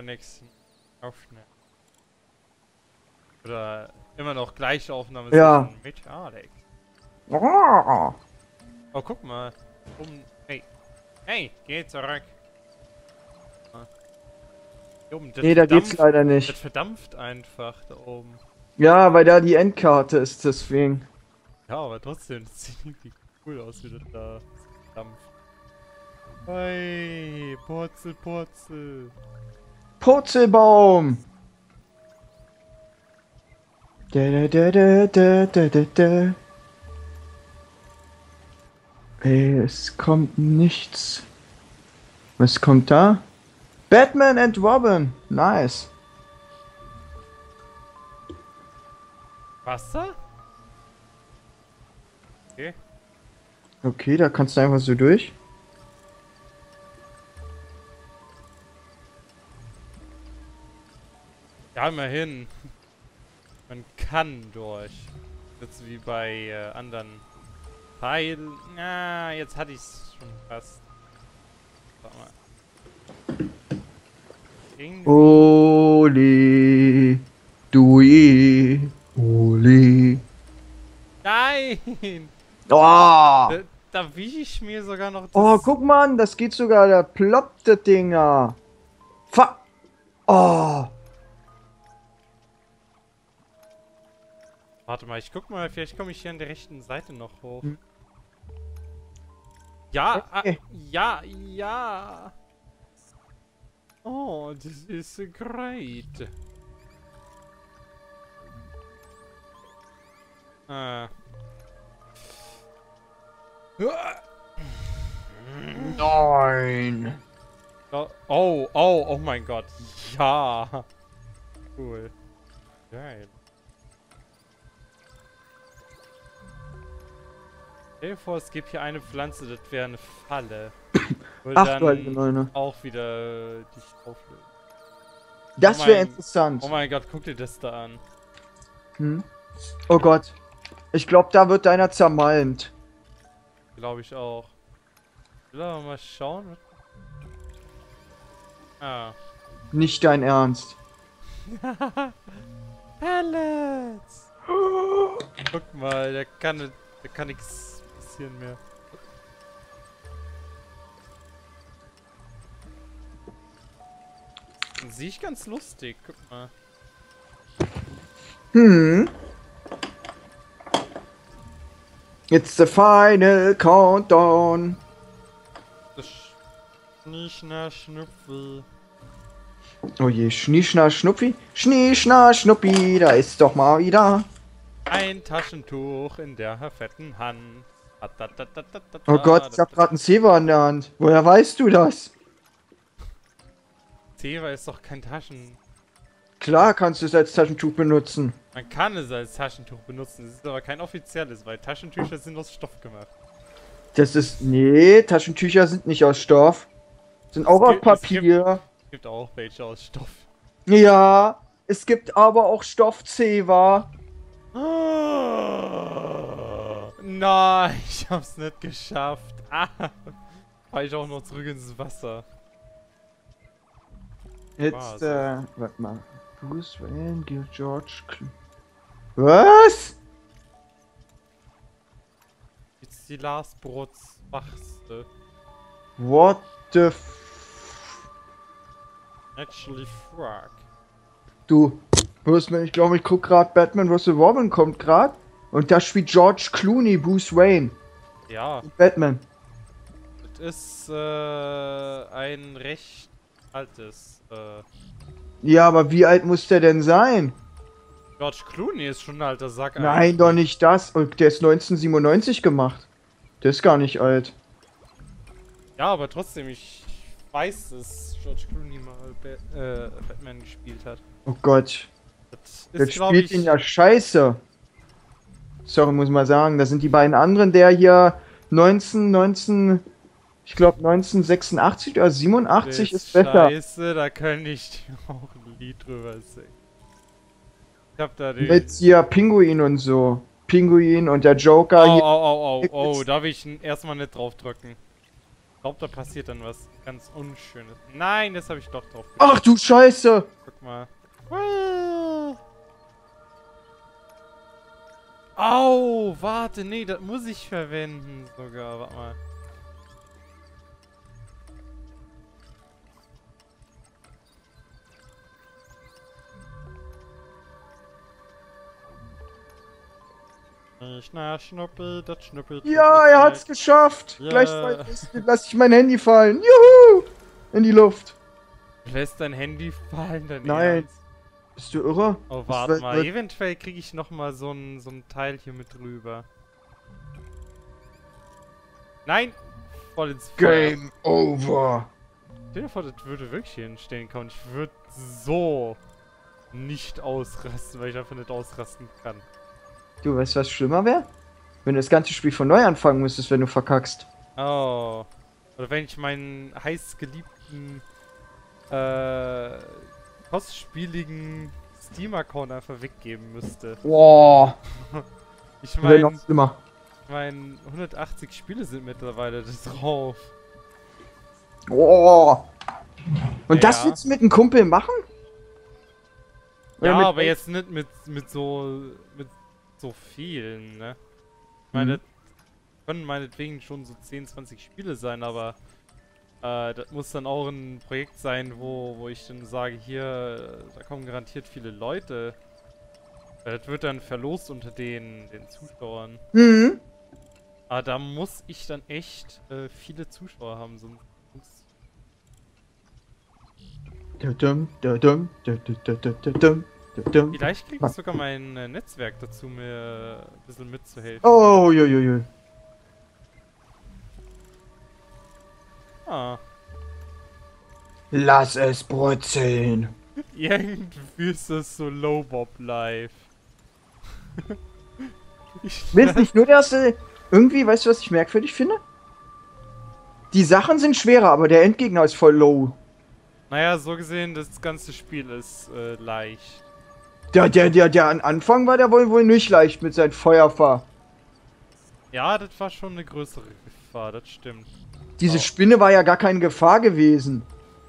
nächsten aufnehmen. Oder immer noch gleiche Aufnahme Ja. mit Alex. Oh. Oh, guck mal. Hey. Hey, geh zurück. Hier oben, das Nee, da geht's verdampft, leider das nicht. verdampft einfach da oben. Ja, weil da die Endkarte ist, deswegen. Ja, aber trotzdem, das sieht irgendwie cool aus, wie das da verdampft. Hey, Purzel, Purzel. Purzelbaum! Da, da, da, da, da, da, da. Es kommt nichts. Was kommt da? Batman and Robin. Nice. Wasser? Okay. Okay, da kannst du einfach so durch. Ja, immerhin. Man kann durch. Jetzt wie bei anderen Teilen. Na, jetzt hatte ich es schon fast. Warte mal. Irgendwie. Ole. Dui. Ole. Nein! Oh! Da wiege ich mir sogar noch Oh, das. guck mal, das geht sogar, da ploppt das Dinger. Oh! Warte mal, ich guck mal, vielleicht komme ich hier an der rechten Seite noch hoch. Hm. Ja, Hey. ja, ja. Oh, this is great. Nein! Oh mein Gott. Ja. Cool. Geil. Stell dir vor, es gibt hier eine Pflanze, das wäre eine Falle. Würde Ach du alte dann Neune. auch wieder dich auflösen. Das Oh wäre mein- interessant. Oh mein Gott, guck dir das da an. Hm? Oh Gott. Ich glaube, da wird deiner zermalmt. Glaube ich auch. Will aber mal schauen. Ah. Nicht dein Ernst. Pellets! Guck mal, da kann nichts passieren mehr. An sich ganz lustig, guck mal. Hm. It's the final countdown. Das Schnieschner Schnupfi. Oh je, Schnieschna Schnuppi. Schnieschna Schnuppi, da ist doch mal wieder. Ein Taschentuch in der fetten Hand. Oh Gott, ich hab grad einen Zewa in der Hand. Woher weißt du das? Zewa ist doch kein Taschen. Klar kannst du es als Taschentuch benutzen. Man kann es als Taschentuch benutzen, es ist aber kein offizielles, weil Taschentücher sind aus Stoff gemacht. Das ist. Nee, Taschentücher sind nicht aus Stoff. Sind auch aus Papier. Es gibt auch welche aus Stoff. Ja, es gibt aber auch Stoff-Zewa. Nein, ich hab's nicht geschafft. Fall ich auch noch zurück ins Wasser. Jetzt, warte mal. Bruce Wayne, George Was? Jetzt die Last Brots wachste. What the Actually frag. Du, hörst mir, ich glaube, ich guck grad Batman vs. Robin kommt grad. Und da spielt George Clooney, Bruce Wayne. Ja, Batman. das ist ein recht altes. Ja, aber wie alt muss der denn sein? George Clooney ist schon ein alter Sack. Nein, eigentlich. doch nicht das. Und der ist 1997 gemacht. Der ist gar nicht alt. Ja, aber trotzdem, ich weiß, dass George Clooney mal Batman gespielt hat. Oh Gott. Das Der ist, glaube spielt ich, ihn ja scheiße. Sorry, muss man sagen. Das sind die beiden anderen, der hier 19, ich glaube 1986 oder 87 ist besser. Scheiße, da kann ich auch ein Lied drüber singen. Ich hab da den... Mit hier Pinguin und so. Pinguin und der Joker hier. Oh, da will ich erstmal nicht drauf drücken. Ich glaube, da passiert dann was ganz Unschönes. Nein, das habe ich doch drauf gedrückt. Ach du Scheiße! Guck mal. Au, warte, nee, das muss ich verwenden sogar. Warte mal. Schnuppi, das Schnuppi. Ja, er hat's geschafft! Ja. Gleichzeitig lasse ich mein Handy fallen. Juhu! In die Luft. Lässt dein Handy fallen, dein Nein. Ernst? Bist du irre? Oh, Das warte wird- mal. wird- Eventuell kriege ich nochmal so ein Teil hier mit drüber. Nein! Voll ins Feuer. Game over. Stell dir vor, das würde wirklich hier entstehen können. Ich würde so nicht ausrasten, weil ich einfach nicht ausrasten kann. Du weißt, was schlimmer wäre? Wenn du das ganze Spiel von neu anfangen müsstest, wenn du verkackst. Oh. Oder wenn ich meinen heißgeliebten, kostspieligen Steam-Account einfach weggeben müsste. Boah. Ich Wäre noch meine, schlimmer. 180 Spiele sind mittlerweile da drauf. Boah. Und das Ja. willst du mit einem Kumpel machen? Oder Ja, mit- aber jetzt nicht mit so vielen, ne? Ich meine, das können meinetwegen schon so 10, 20 Spiele sein, aber das muss dann auch ein Projekt sein, wo ich dann sage, hier, da kommen garantiert viele Leute. Weil das wird dann verlost unter den Zuschauern. Mhm. Aber da muss ich dann echt viele Zuschauer haben, sonst... Vielleicht kriege ich sogar mein Netzwerk dazu, mir ein bisschen mitzuhelfen. Oh, jojojo. Ah. Lass es brutzeln. Irgendwie ist das so Low-Bob live. Willst nicht nur das, irgendwie, weißt du, was ich merkwürdig finde? Die Sachen sind schwerer, aber der Endgegner ist voll low. Naja, so gesehen, das ganze Spiel ist leicht. Der an Anfang war der wohl nicht leicht mit seinem Feuerfahr. Ja, das war schon eine größere Gefahr, das stimmt. Diese Oh. Spinne war ja gar keine Gefahr gewesen.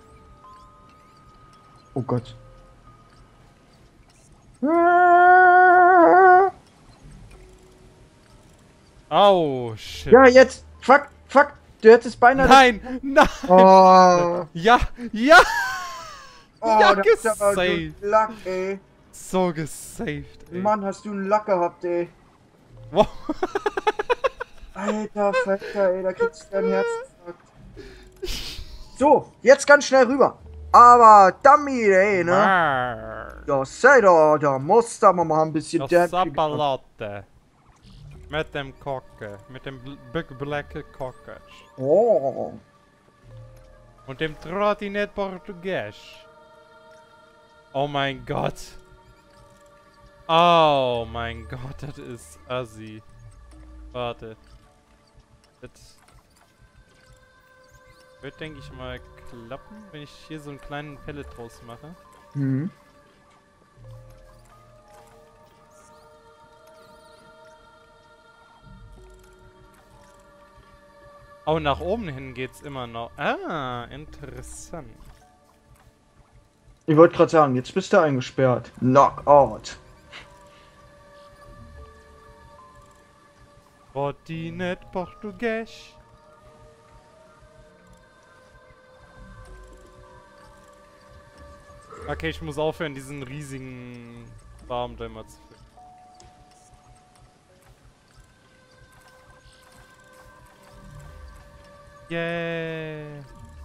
Oh Gott. Au, shit. Ja, jetzt. Fuck, fuck. Du hättest beinahe... Nein, nein. Oh. Ja, ja. Oh, Ja, das ist aber gesaved. du Lack, ey. So gesaved, ey. Mann, hast du einen Lack gehabt, ey. Wow. Alter Fetter, ey, da kriegst du dein Herzinfarkt. So, jetzt ganz schnell rüber. Aber Dummy, ey, ne? Marr. Ja, sei doch, da muss da mal ein bisschen Das Dämpfung. Sapalotte. Mit dem Kocke. Mit dem Big Black Kocke. Oh. Und dem Trottinett Portugies. Oh mein Gott. Oh mein Gott, das ist assi. Warte. Das wird, denke ich mal, klappen, wenn ich hier so einen kleinen Pellet draus mache. Mhm. Oh, nach oben hin geht's immer noch. Ah, interessant. Ich wollte gerade sagen, jetzt bist du eingesperrt. Knockout. Trottinett Portugies. Okay, ich muss aufhören, diesen riesigen Baum da immer zu finden. Yeah.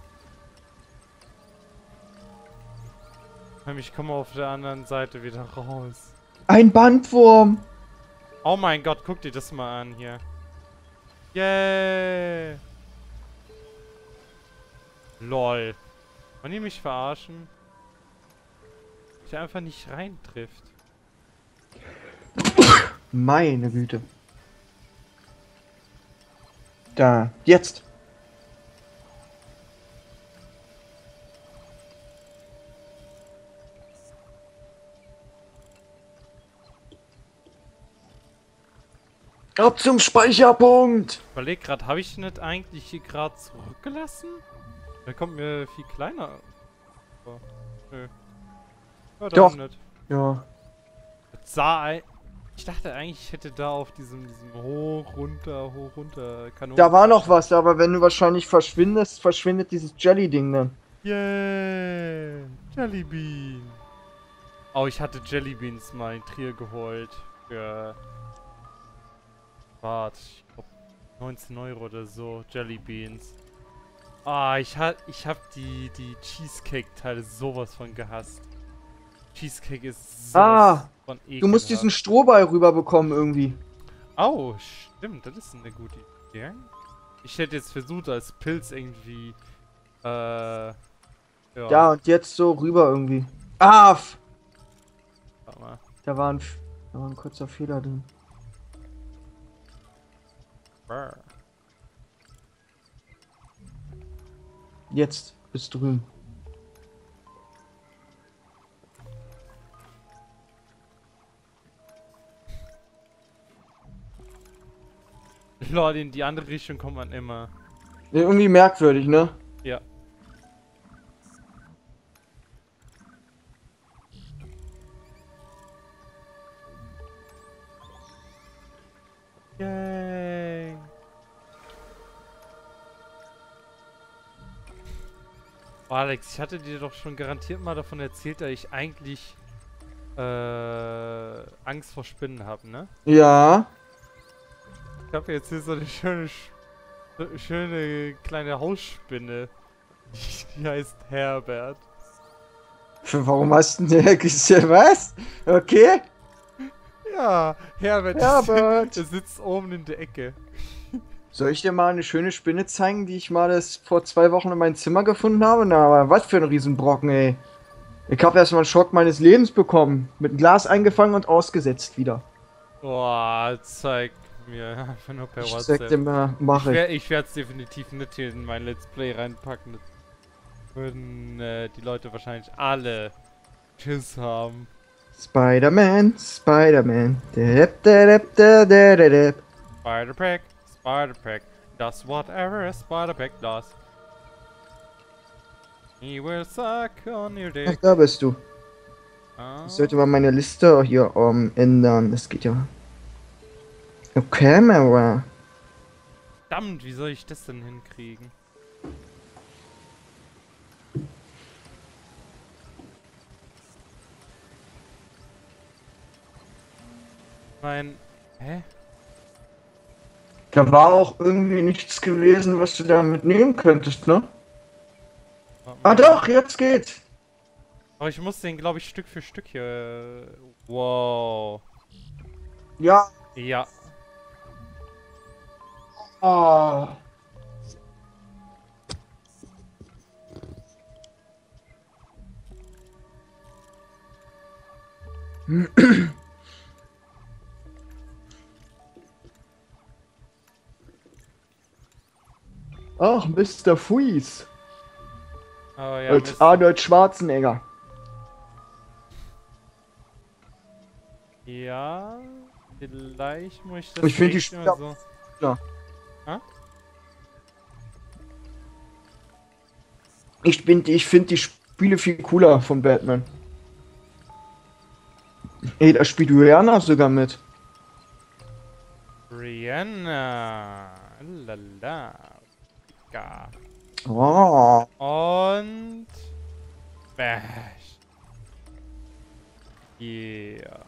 Ich komme auf der anderen Seite wieder raus. Ein Bandwurm. Oh mein Gott, guck dir das mal an hier. Yeah. Lol. Wollen die mich verarschen? Ich einfach nicht reintrifft. Meine Güte. Da, jetzt. Ab zum Speicherpunkt! Ich überleg grad, habe ich nicht eigentlich hier gerade zurückgelassen? Der kommt mir viel kleiner vor. Nö. Ja, Doch. nicht. Ja. Das sah ich dachte eigentlich, ich hätte da auf diesem hoch, runter Kanonen. Da war noch was, aber wenn du wahrscheinlich verschwindest, verschwindet dieses Jelly-Ding dann. Yeah! Jellybean! Oh, ich hatte Jellybeans mal in Trier geholt. Für. Warte, ich glaub 19 € oder so. Jellybeans. Ah, ich hab die Cheesecake-Teile sowas von gehasst. Cheesecake ist sowas von ekelhaft. Du musst diesen Strohball rüberbekommen irgendwie. Oh, stimmt, das ist eine gute Idee. Ich hätte jetzt versucht, als Pilz irgendwie, ja. Ja, und jetzt so rüber irgendwie. Ah! Warte mal. Da war ein kurzer Fehler drin. Brr. Jetzt bist du drüben. Lord, in die andere Richtung kommt man immer. Irgendwie merkwürdig, ne? Ja. Yay. Oh, Alex, ich hatte dir doch schon garantiert mal davon erzählt, dass ich eigentlich Angst vor Spinnen habe, ne? Ja. Ich habe jetzt hier so eine schöne kleine Hausspinne. Die heißt Herbert. Warum hast du denn was? Okay. Ja, Herbert. Herbert. Der sitzt oben in der Ecke. Soll ich dir mal eine schöne Spinne zeigen, die ich mal vor 2 Wochen in meinem Zimmer gefunden habe? Na, aber was für ein Riesenbrocken, ey. Ich habe erstmal einen Schock meines Lebens bekommen. Mit einem Glas eingefangen und ausgesetzt wieder. Boah, zeig mir einfach nur per Ich WhatsApp. sag dir mal, mach ich. Ich werde es definitiv nicht hier in mein Let's Play reinpacken. Das würden die Leute wahrscheinlich alle Schiss haben. Spider-Man, Spider-Man. Spider-Pack, Spider-Pack does whatever a Spider-Pack does. He will suck on your Ach, dick. da bist du. Ah. Ich sollte mal meine Liste hier ändern. Das geht ja. Kamera. Verdammt, wie soll ich das denn hinkriegen? Hä? Da war auch irgendwie nichts gewesen, was du damit nehmen könntest, ne? Ah doch, jetzt geht's. Aber ich muss den, glaube ich, Stück für Stück hier. Wow. Ja. Ja. Ah. Ach, Mr. Freeze. Oh ja. Als Arnold Schwarzenegger. Ja. Vielleicht muss ich das. Ich finde die echt immer Spieler. so. Ja. Hä? Ich finde die Spiele viel cooler von Batman. Ey, da spielt Rihanna sogar mit. Rihanna. Lala. Ja. Oh. Und. Bash. Yeah.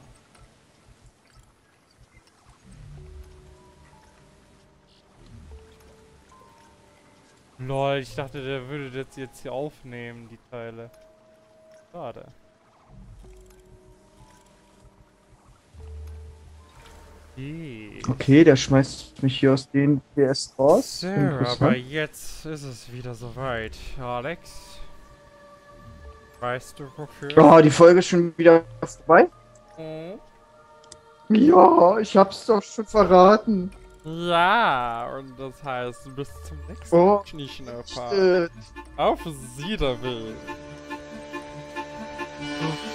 Lol, ich dachte, der würde das jetzt hier aufnehmen, die Teile. Schade. Yeah. Okay, der schmeißt mich hier aus den PS raus. So, Interessant. aber jetzt ist es wieder soweit. Alex? Weißt du wofür? Oh, die Folge ist schon wieder vorbei? Mhm. Ja, ich hab's doch schon verraten. Ja, und das heißt, bis zum nächsten Oh, Schnieschnapper. Auf Wiedersehen.